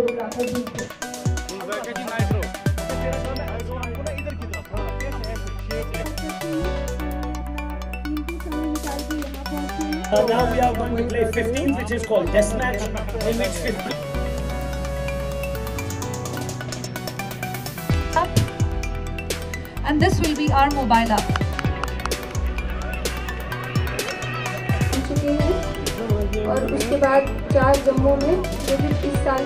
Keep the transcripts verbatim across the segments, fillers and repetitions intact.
Choreographer भी थे। Uh, now we are going to play fifteen, which is called Test Match, in which fifteen. And this will be our mobile app. चुके हैं और उसके बाद चार जम्मू में जो भी इस साल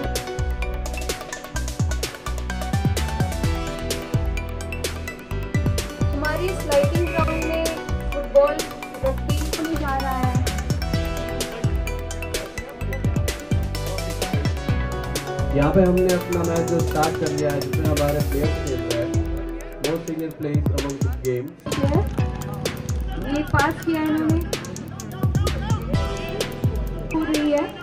हमारी स्लाइडिंग ग्राउंड में फुटबॉल रग्बी होने जा रहा है। यहाँ पे हमने अपना मैच जो स्टार्ट कर लिया है, जिसमें हमारे प्लेयर्स खेल रहे हैं। Most senior players among the game. ये पास किया इन्होंने, हो रही है।